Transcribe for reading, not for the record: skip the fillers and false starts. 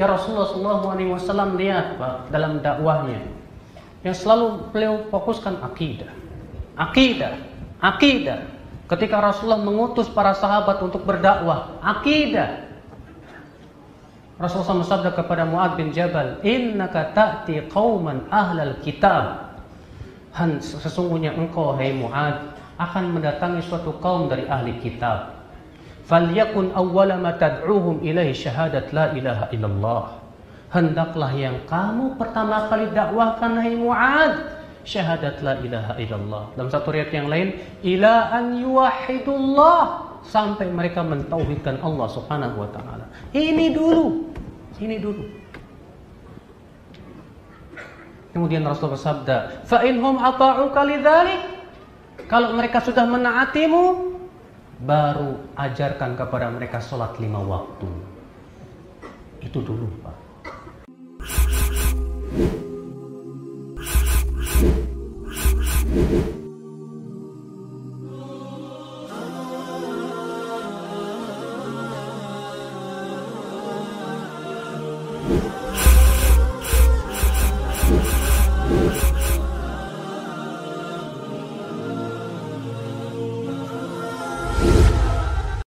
Ya Rasulullah SAW lihat Pak dalam dakwahnya yang selalu beliau fokuskan akidah. Ketika Rasulullah mengutus para sahabat untuk berdakwah, akidah. Rasulullah bersabda kepada Mu'adz bin Jabal, "Innaka ta'ti qauman ahlal kitab." Sesungguhnya engkau, hai Mu'adz, akan mendatangi suatu kaum dari ahli kitab. Falyakun awwala ma tad'uhum ilaihi syahadat la ilaha illallah. Hendaklah yang kamu pertama kali dakwahkan, hai Mu'adz, syahadat la ilaha illallah. Dalam satu riwayat yang lain, ila an yuwahhidullah, sampai mereka mentauhidkan Allah Subhanahu wa taala. Ini dulu. Kemudian Rasulullah bersabda, "Fa inhum ata'uka lidzalik." Kalau mereka sudah menaatimu, baru ajarkan kepada mereka salat 5 waktu. Itu dulu, Pak.